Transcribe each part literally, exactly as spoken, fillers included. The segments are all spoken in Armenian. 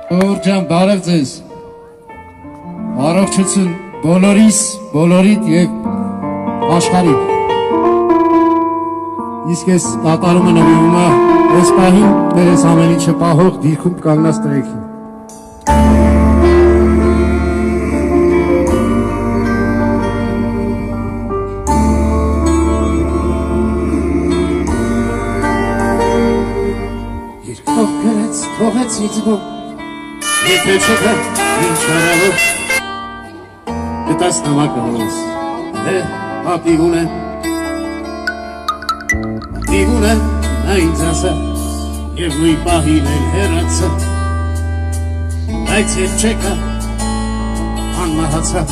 Ջան, բարև ձեզ, առողջություն բոլորիս, բոլորիդ և աշխարհիդ։ Իսկ ես կատարումը նվիրում է այս պահին մեր այս ամեն ինչը պահող դիրքում կանգնած տրեքին։ Երկով գրեց, թողեց իձգում, եթե չկա ինչ արավոր, գտաս նամակը հորս, է, ապիվում է, ապիվում է, նա ինձ ասա, և նույն պահին էլ հեռացա, բայց ետ չեկա, անմահացա,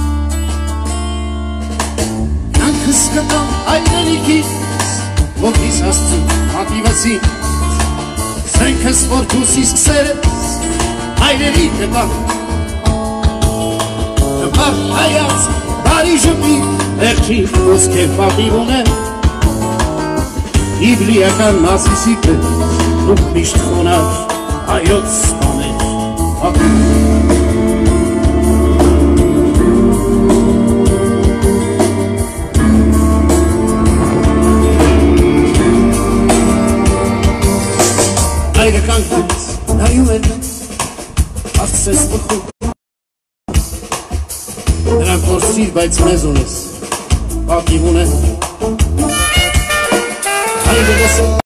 կյանքս կտամ այրենիքից, ոգիս աստծու ապիվասի, սենքս որ դուսի սկսերս, այրերի կտամ, կպար հայաց, բարի ժպի, վերջի ոսկեր պապիվում է, իբլիական մասիսիկը, դուք միշտ խոնար, հայոց սպաներ, այրը կանգնեց, նայում էր մեզ, ասցես բխում, նրանք որ սիր, բայց մեզ ունես, պատիվ ունեն, այրը լսում,